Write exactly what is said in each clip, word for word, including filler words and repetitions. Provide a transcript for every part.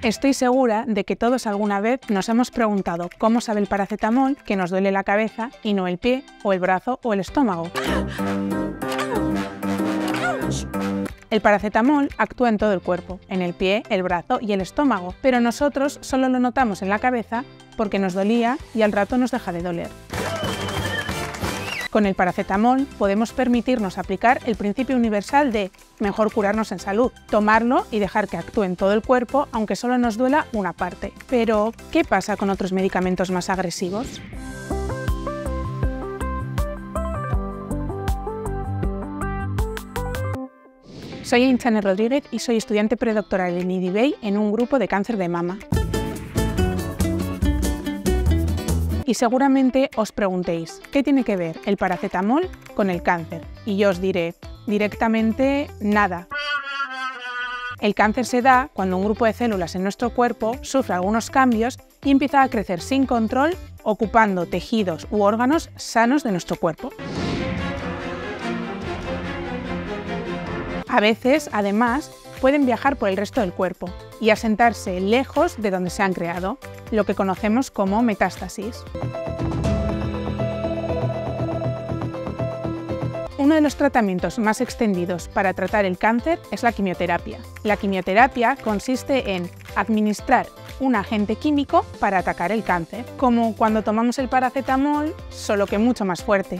Estoy segura de que todos alguna vez nos hemos preguntado cómo sabe el paracetamol que nos duele la cabeza y no el pie, o el brazo o el estómago. El paracetamol actúa en todo el cuerpo, en el pie, el brazo y el estómago, pero nosotros solo lo notamos en la cabeza porque nos dolía y al rato nos deja de doler. Con el paracetamol podemos permitirnos aplicar el principio universal de mejor curarnos en salud, tomarlo y dejar que actúe en todo el cuerpo aunque solo nos duela una parte. Pero, ¿qué pasa con otros medicamentos más agresivos? Soy Ainchane Rodríguez y soy estudiante predoctoral en I D I B E I en un grupo de cáncer de mama. Y seguramente os preguntéis, ¿qué tiene que ver el paracetamol con el cáncer? Y yo os diré, directamente nada. El cáncer se da cuando un grupo de células en nuestro cuerpo sufre algunos cambios y empieza a crecer sin control, ocupando tejidos u órganos sanos de nuestro cuerpo. A veces, además, pueden viajar por el resto del cuerpo y asentarse lejos de donde se han creado, lo que conocemos como metástasis. Uno de los tratamientos más extendidos para tratar el cáncer es la quimioterapia. La quimioterapia consiste en administrar un agente químico para atacar el cáncer, como cuando tomamos el paracetamol, solo que mucho más fuerte.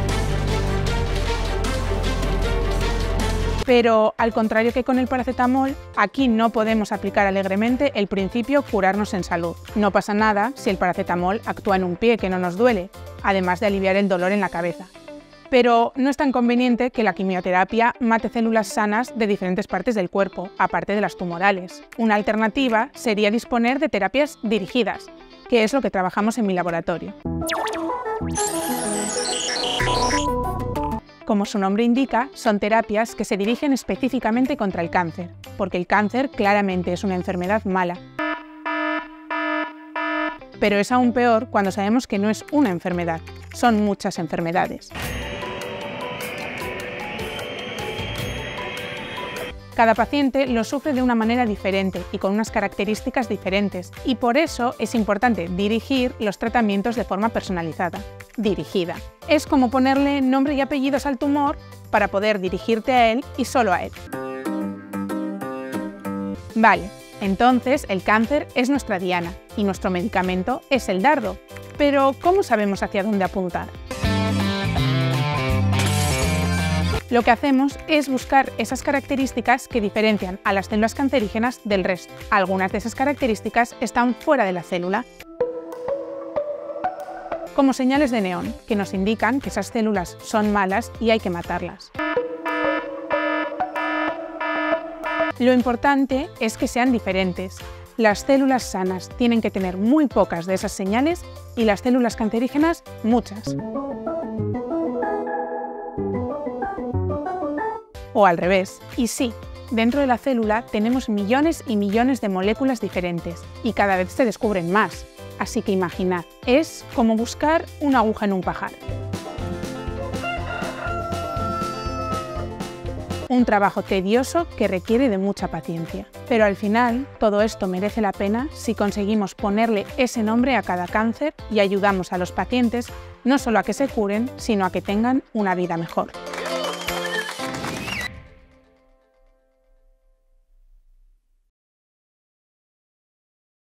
Pero, al contrario que con el paracetamol, aquí no podemos aplicar alegremente el principio curarnos en salud. No pasa nada si el paracetamol actúa en un pie que no nos duele, además de aliviar el dolor en la cabeza. Pero no es tan conveniente que la quimioterapia mate células sanas de diferentes partes del cuerpo, aparte de las tumorales. Una alternativa sería disponer de terapias dirigidas, que es lo que trabajamos en mi laboratorio. Como su nombre indica, son terapias que se dirigen específicamente contra el cáncer, porque el cáncer claramente es una enfermedad mala. Pero es aún peor cuando sabemos que no es una enfermedad, son muchas enfermedades. Cada paciente lo sufre de una manera diferente y con unas características diferentes, y por eso es importante dirigir los tratamientos de forma personalizada, dirigida. Es como ponerle nombre y apellidos al tumor para poder dirigirte a él y solo a él. Vale, entonces el cáncer es nuestra diana y nuestro medicamento es el dardo. Pero ¿cómo sabemos hacia dónde apuntar? Lo que hacemos es buscar esas características que diferencian a las células cancerígenas del resto. Algunas de esas características están fuera de la célula, como señales de neón, que nos indican que esas células son malas y hay que matarlas. Lo importante es que sean diferentes. Las células sanas tienen que tener muy pocas de esas señales y las células cancerígenas muchas. O al revés. Y sí, dentro de la célula tenemos millones y millones de moléculas diferentes y cada vez se descubren más. Así que imaginad, es como buscar una aguja en un pajar. Un trabajo tedioso que requiere de mucha paciencia. Pero al final, todo esto merece la pena si conseguimos ponerle ese nombre a cada cáncer y ayudamos a los pacientes no solo a que se curen, sino a que tengan una vida mejor.